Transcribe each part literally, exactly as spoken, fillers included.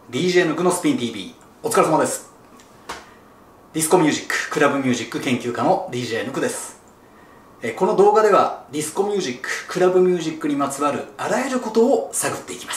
ディージェー ヌクのスピン ティービー お疲れ様です。ディスコミュージック、クラブミュージック研究家の ディージェー ヌクです。この動画ではディスコミュージック、クラブミュージックにまつわるあらゆることを探っていきます。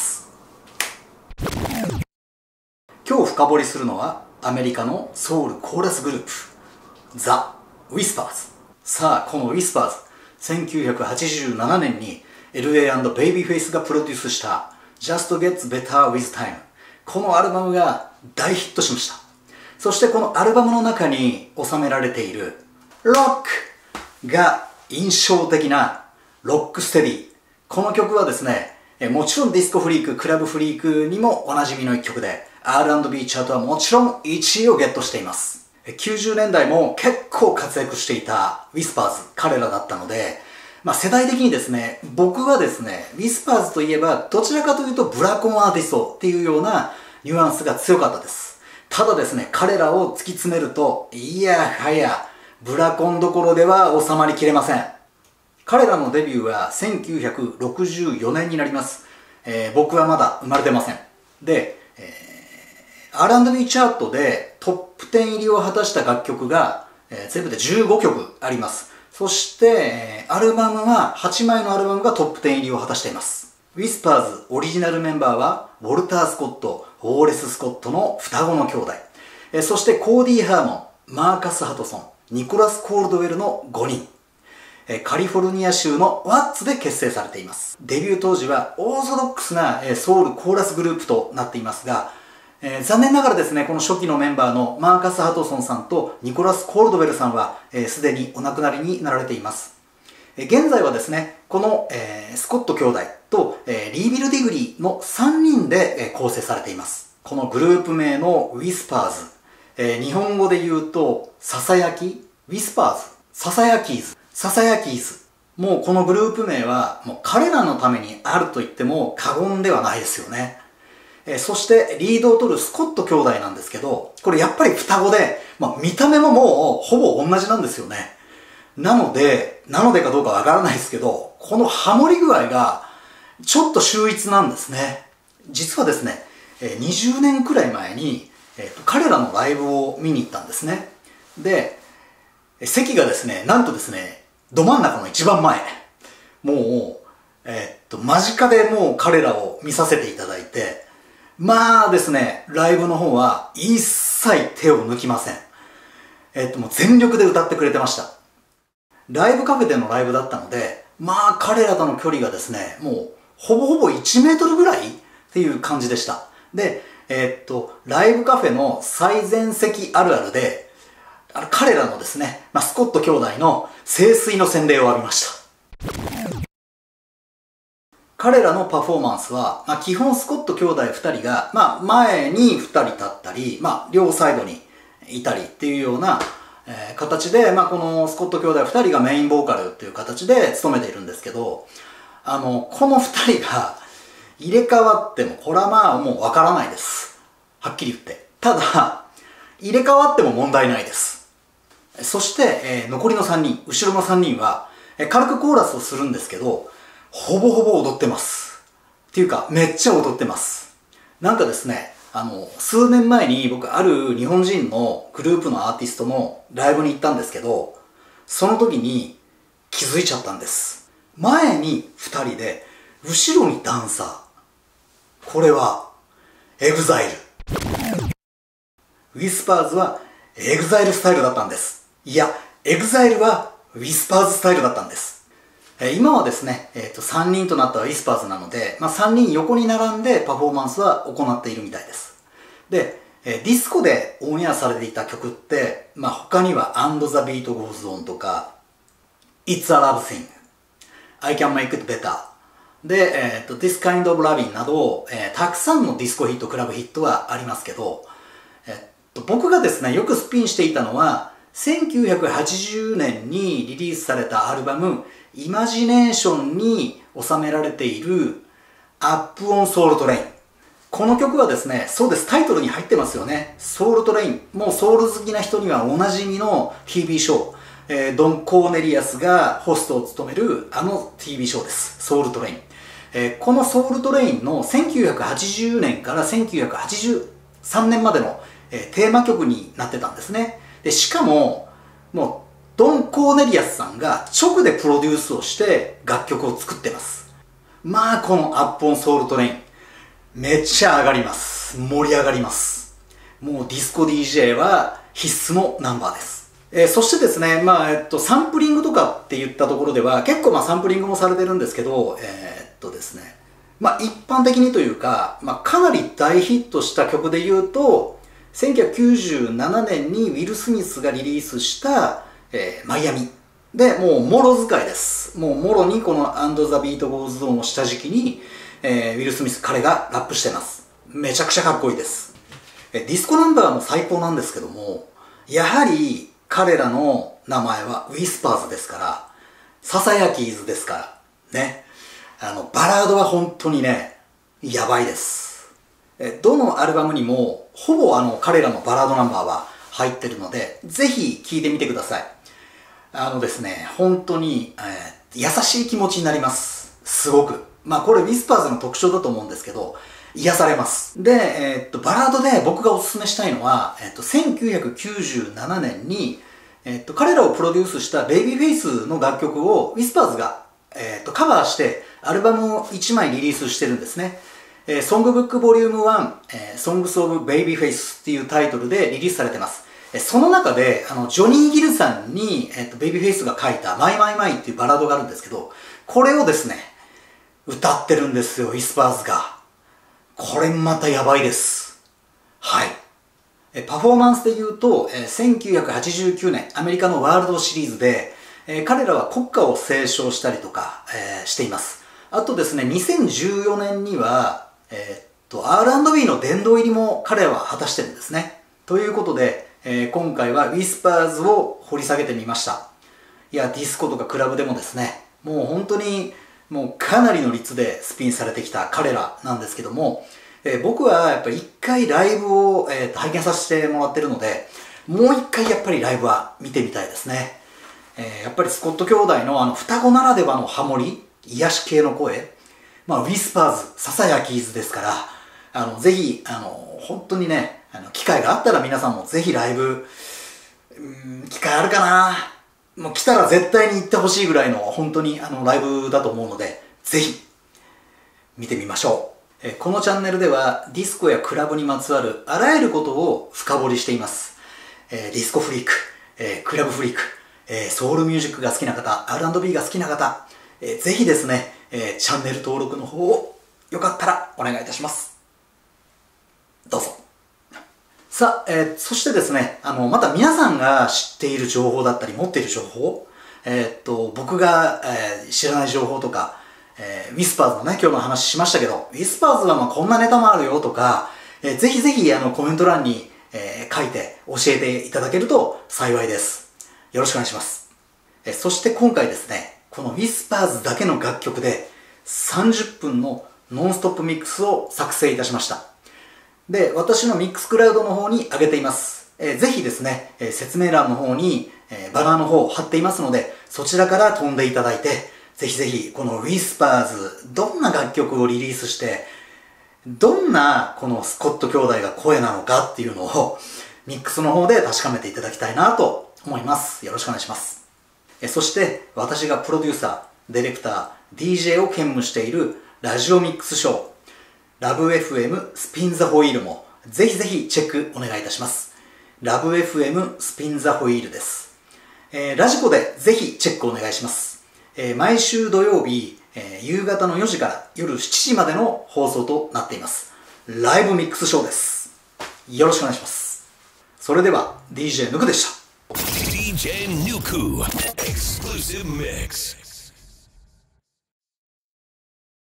今日深掘りするのはアメリカのソウルコーラスグループザ・ウィスパーズ。さあ、このウィスパーズ、せんきゅうひゃくはちじゅうななねんに エルエー ベイビーフェイスがプロデュースした Just Gets Better with Time、 このアルバムが大ヒットしました。そしてこのアルバムの中に収められているロックが印象的なロックステディ。この曲はですね、もちろんディスコフリーク、クラブフリークにもおなじみの一曲で アールアンドビー チャートはもちろんいちいをゲットしています。きゅうじゅうねんだいも結構活躍していたウィスパーズ、彼らだったので、まあ世代的にですね、僕はですね、ウィスパーズといえばどちらかというとブラコンアーティストっていうようなニュアンスが強かったです。ただですね、彼らを突き詰めると、いやはや、ブラコンどころでは収まりきれません。彼らのデビューはせんきゅうひゃくろくじゅうよねんになります。えー、僕はまだ生まれてません。で、えー、アールアンドビー チャートでトップじゅう入りを果たした楽曲が、えー、全部でじゅうごきょくあります。そして、えー、アルバムははちまいのアルバムがトップじゅう入りを果たしています。ウィスパーズオリジナルメンバーはウォルター・スコット、ウォーレス・スコットの双子の兄弟、えー、そしてコーディー・ハーモン、マーカス・ハトソン、ニコラス・コールドウェルのごにん、えー、カリフォルニア州のワッツで結成されています。デビュー当時はオーソドックスな、えー、ソウルコーラスグループとなっていますが、えー、残念ながらですね、この初期のメンバーのマーカス・ハトソンさんとニコラス・コールドウェルさんはすで、えー、にお亡くなりになられています。えー、現在はですね、この、えー、スコット兄弟と、えー、リービル・ディグリーのさんにんで、えー、構成されています。このグループ名のウィスパーズ、えー、日本語で言うとささやき、ウィスパーズ、ささやきーズ、ささやきーズ。もうこのグループ名はもう彼らのためにあると言っても過言ではないですよね。えー、そしてリードを取るスコット兄弟なんですけど、これやっぱり双子で、まあ、見た目ももうほぼ同じなんですよね。なので、なのでかどうかわからないですけど、このハモり具合がちょっと秀逸なんですね。実はですね、にじゅうねんくらい前に、えー、と彼らのライブを見に行ったんですね。で、席がですね、なんとですね、ど真ん中の一番前。もう、えー、っと、間近でもう彼らを見させていただいて、まあですね、ライブの方は一切手を抜きません。えー、っと、もう全力で歌ってくれてました。ライブカフェでのライブだったので、まあ彼らとの距離がですね、もうほぼほぼいちメートルぐらいっていう感じでした。で、えー、っと、ライブカフェの最前席あるあるで、あの彼らのですね、まあ、スコット兄弟の聖水の洗礼を浴びました。彼らのパフォーマンスは、まあ、基本スコット兄弟ふたりが、まあ、前にふたり立ったり、まあ、両サイドにいたりっていうような、えー、形で、まあ、このスコット兄弟ふたりがメインボーカルっていう形で務めているんですけど、あの、このふたりが入れ替わっても、これはまあもうわからないです。はっきり言って。ただ、入れ替わっても問題ないです。そして、えー、残りのさんにん、後ろのさんにんは、えー、軽くコーラスをするんですけど、ほぼほぼ踊ってます。っていうか、めっちゃ踊ってます。なんかですね、あの、数年前に僕、ある日本人のグループのアーティストのライブに行ったんですけど、その時に気づいちゃったんです。前にふたりで、後ろにダンサー。これは、エグザイル。ウィスパーズは、エグザイルスタイルだったんです。いや、エグザイルはウィスパーズスタイルだったんです。えー、今はですね、えーと、さんにんとなったウィスパーズなので、まあ、さんにん横に並んでパフォーマンスは行っているみたいです。で、えー、ディスコでオンエアされていた曲って、まあ、他には And the Beat Goes On とか It's a Love Thing、I Can Make It Better で、えーと、This Kind of Loving など、えー、たくさんのディスコヒット、クラブヒットはありますけど、僕がですね、よくスピンしていたのは、せんきゅうひゃくはちじゅうねんにリリースされたアルバム、イマジネーションに収められている、アップオンソウルトレイン。この曲はですね、そうです、タイトルに入ってますよね。ソウルトレイン。もうソウル好きな人にはおなじみの ティービー ショー。えー、ドン・コーネリアスがホストを務めるあの ティービー ショーです。ソウルトレイン。 えー、このソウルトレインのせんきゅうひゃくはちじゅうねんからせんきゅうひゃくはちじゅうさんねんまでの、えー、テーマ曲になってたんですね。で、しかも、もう、ドン・コーネリアスさんが直でプロデュースをして楽曲を作ってます。まあ、このアップオンソウルトレイン、めっちゃ上がります。盛り上がります。もうディスコ ディージェー は必須のナンバーです。えー、そしてですね、まあ、えっと、サンプリングとかって言ったところでは、結構まあサンプリングもされてるんですけど、えー、っとですね、まあ一般的にというか、まあかなり大ヒットした曲で言うと、せんきゅうひゃくきゅうじゅうななねんにウィル・スミスがリリースした、えー、マイアミ。で、もうもろ使いです。もうもろにこのアンド・ザ・ビート・ゴーズ・ドンを下敷きに、えー、ウィル・スミス彼がラップしてます。めちゃくちゃかっこいいです。えディスコナンバーも最高なんですけども、やはり彼らの名前はウィスパーズですから、ささやきーずですから、ね。あの、バラードは本当にね、やばいです。えどのアルバムにも、ほぼあの、彼らのバラードナンバーは入ってるので、ぜひ聴いてみてください。あのですね、本当に、えー、優しい気持ちになります。すごく。まあこれウィスパーズの特徴だと思うんですけど、癒されます。で、えー、っと、バラードで僕がおすすめしたいのは、えー、っと、せんきゅうひゃくきゅうじゅうななねんに、えー、っと、彼らをプロデュースしたベイビーフェイスの楽曲をウィスパーズが、えー、っと、カバーして、アルバムをいちまいリリースしてるんですね。えー、ソングブックボリュームワン、えー、Songs of Babyface っていうタイトルでリリースされてます。えー、その中で、あの、ジョニー・ギルさんに、えー、っと、ベイビーフェイスが書いた My My My っていうバラードがあるんですけど、これをですね、歌ってるんですよ、ウィスパーズが。これまたやばいです。はい。えパフォーマンスで言うと、えせんきゅうひゃくはちじゅうきゅうねんアメリカのワールドシリーズで、えー、彼らは国歌を斉唱したりとか、えー、しています。あとですね、にせんじゅうよねんには、えー、っと、アールアンドビー の殿堂入りも彼らは果たしてるんですね。ということで、えー、今回はウィスパーズを掘り下げてみました。いや、ディスコとかクラブでもですね、もう本当に、もうかなりの率でスピンされてきた彼らなんですけども、えー、僕はやっぱり一回ライブを、えー、拝見させてもらってるので、もう一回やっぱりライブは見てみたいですね。えー、やっぱりスコット兄弟のあの双子ならではのハモリ、癒し系の声、まあウィスパーズ、ささやきーずですから、あの、ぜひ、あの、本当にね、あの、機会があったら皆さんもぜひライブ、うーん、機会あるかな？もう来たら絶対に行ってほしいぐらいの本当にあのライブだと思うので、ぜひ見てみましょう。えこのチャンネルではディスコやクラブにまつわるあらゆることを深掘りしています。えー、ディスコフリーク、えー、クラブフリーク、えー、ソウルミュージックが好きな方、アールアンドビー が好きな方、えー、ぜひですね、えー、チャンネル登録の方をよかったらお願いいたします。どうぞ。さあ、えー、そしてですね、あの、また皆さんが知っている情報だったり、持っている情報、えー、っと、僕が、えー、知らない情報とか、えー、ウィスパーズのね、今日の話しましたけど、ウィスパーズはまあこんなネタもあるよとか、えー、ぜひぜひあのコメント欄に、えー、書いて教えていただけると幸いです。よろしくお願いします。えー、そして今回ですね、このウィスパーズだけの楽曲でさんじゅっぷんのノンストップミックスを作成いたしました。で、私のミックスクラウドの方に上げています。えー、ぜひですね、えー、説明欄の方に、えー、バナーの方を貼っていますので、そちらから飛んでいただいて、ぜひぜひこのウィスパーズ、どんな楽曲をリリースして、どんなこのスコット兄弟が声なのかっていうのをミックスの方で確かめていただきたいなと思います。よろしくお願いします。えー、そして私がプロデューサー、ディレクター、ディージェー を兼務しているラジオミックスショー、ラブ エフエム スピンザホイールもぜひぜひチェックお願いいたします。ラブ エフエム スピンザホイールです。えー、ラジコでぜひチェックお願いします。えー、毎週土曜日、えー、夕方のよじから夜しちじまでの放送となっています。ライブミックスショーです。よろしくお願いします。それでは ディージェー ヌクでした。ディージェー ヌク Exclusive Mix